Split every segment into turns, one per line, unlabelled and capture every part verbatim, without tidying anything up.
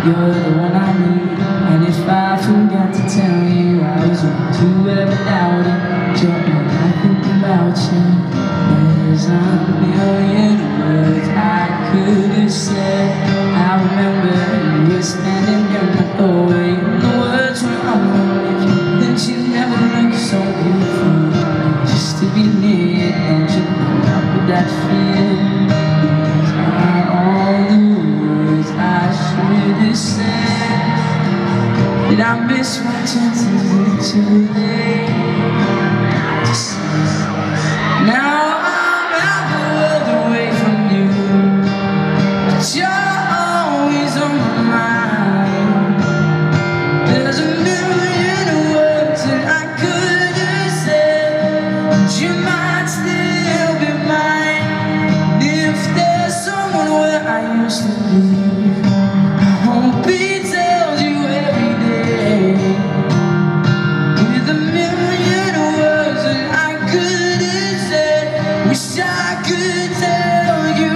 You're the one I need. And if I forgot to tell you I was wrong to ever doubt it, you're all I think about you. There's a million words I could have said. I remember you were standing in my doorway, and the words were unbelievable. Then you never looked so beautiful. Just to be near you, don't you know how could that feel? These are all the words I should have said. Did I miss my chances too late to say? Now I'm out the world away from you, but you're always on my mind. There's a million words that I could have said, but you might still be mine. If there's someone where I used to be, I hope he tells you every day. With a million words that I could have said, wish I could tell you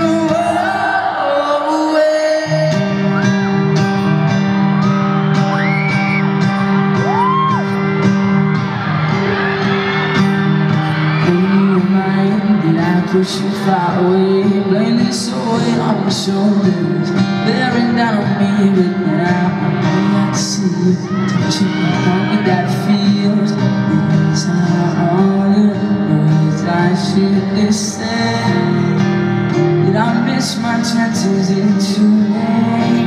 away. In your mind, did I push you far away? Blame this away on my shoulders, bearing down on me, but now I got to see you. Don't you know how good that feels? These are all the words I should have said. Did I miss my chances? It's too late.